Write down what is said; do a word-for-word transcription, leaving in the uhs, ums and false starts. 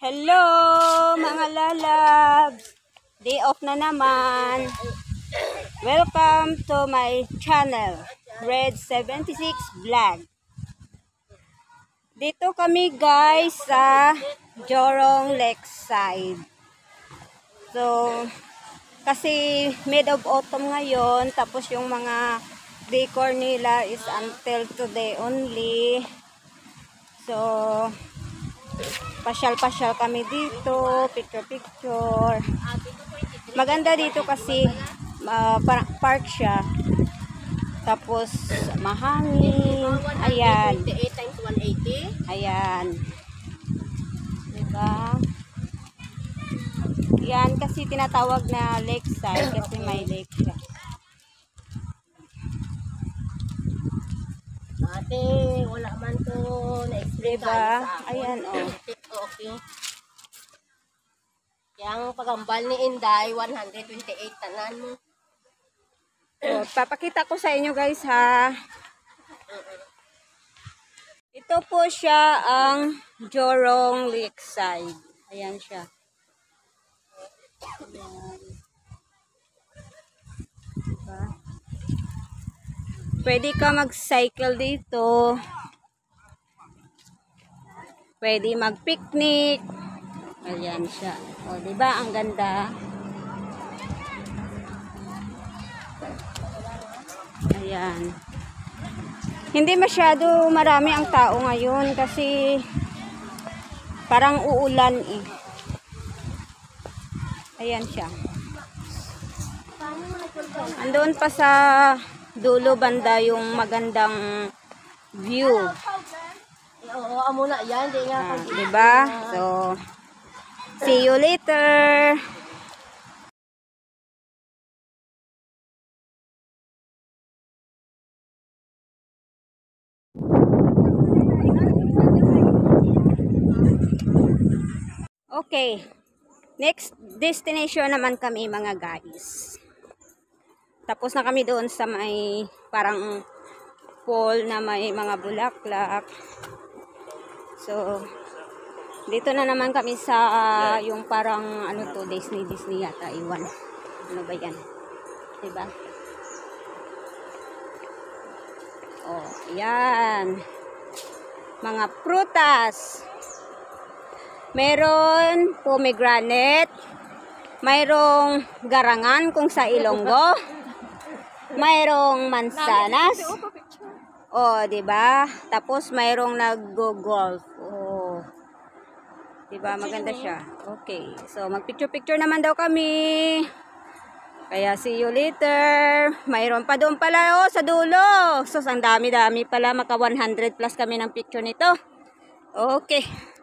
Hello mga lalabs! Day off na naman. Welcome to my channel, Red seventy-six Vlog. Dito kami guys sa Jorong Lakeside. So, kasi mid of autumn ngayon, tapos yung mga decor nila is until today only. So, pasyal-pasyal kami dito, picture-picture. Maganda dito kasi uh, park siya. Tapos mahangin. Ayan. Ayan. Diba? Yan kasi tinatawag na lakeside kasi may lake siya. Ate, wala man to na-explain diba? Ayan o. Oh. Okay. Yang pagambal ni Inday, one twenty-eight tanan mo. So, papakita ko sa inyo guys ha. Ito po siya ang Jorong Lakeside. Ayan siya. Ayan. Diba? Pwede ka mag-cycle dito. Pwede mag-picnic. Ayan siya. O, diba? Ang ganda. Ayan. Hindi masyado marami ang tao ngayon kasi parang uulan eh. Ayan siya. Andoon pa sa dulo banda yung magandang view. Oo, amo na yan. Di nga. Ah, diba? So, see you later. Okay. Next destination naman kami mga guys. Tapos na kami doon sa may parang pool na may mga bulaklak. So, dito na naman kami sa uh, yung parang ano to, Disney Disney yata, iwan. Ano ba yan? Diba? Oh, yan. Mga prutas. Meron pomegranate. Mayroong garangan kung sa Ilonggo. Mayroong mansanas. Oh, 'di ba? Tapos mayroong nag-golf. Oh. 'Di ba? Maganda siya. Okay. So, mag-picture-picture naman daw kami. Kaya see you later. Mayroon pa doon pala oh sa dulo. So, ang dami-dami pala, maka one hundred plus kami ng picture nito. Okay.